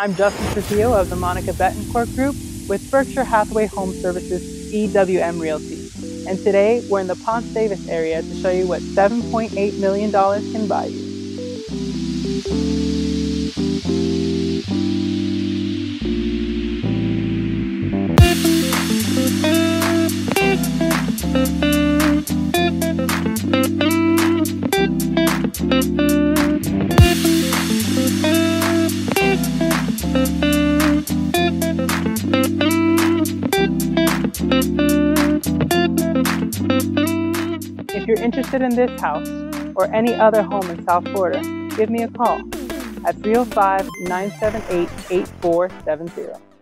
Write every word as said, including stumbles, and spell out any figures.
I'm Justin Trujillo of the Monica Betancourt Group with Berkshire Hathaway Home Services E W M Realty. And today we're in the Ponce Davis area to show you what seven point eight million dollars can buy you. If you're interested in this house or any other home in South Florida, give me a call at three oh five, nine seven eight, eight four seven zero.